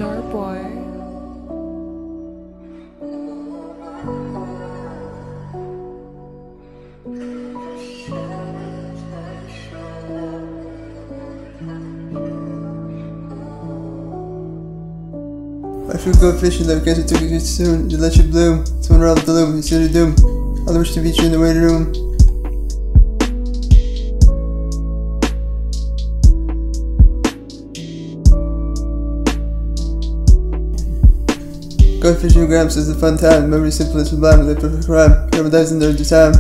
STVRBOY. I should go fishing, though, guess it took you too soon. You let you bloom, to unravel the loom, you see the doom. I wish to meet you in the waiting room. Going fishing with Gramps is a fun time. Memory simple and sublime, like perfect rhyme. Paradise in there due time.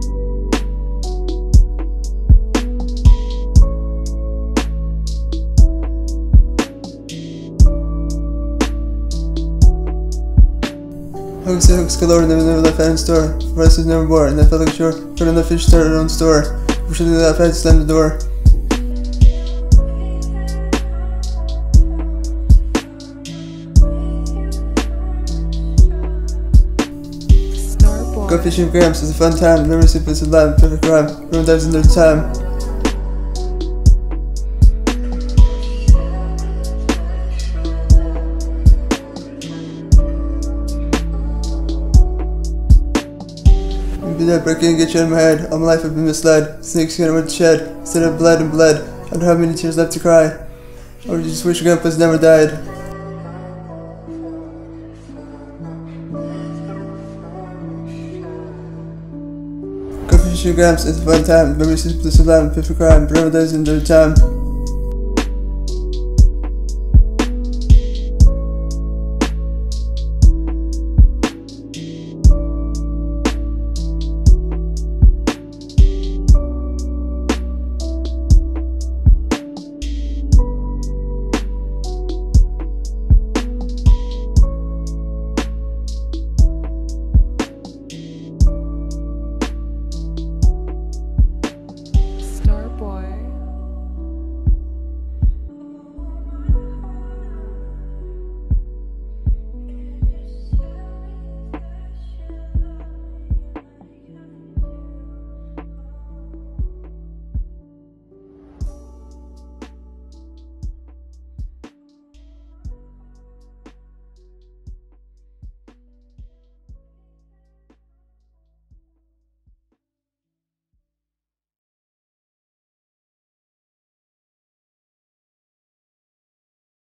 Hooks and hooks galore, never left hand in store. Rice is never bore, and I felt like a chore. Put on the fish, start our own store. Push into that fence, slam the door. Go fishing with Gramps is a fun time. Memory simple and sublime, perfect rhyme. Everyone dives in their time. Be there, breaking, get you out of my head. All my life I've been misled. Snakes skin with shed. Instead of blood and bled. I don't have many tears left to cry. Or you just wish your grandpa's never died. Go fishing with Gramps, it's a fun time. Memory simple and sublime, fit for crime. Paradise in their time.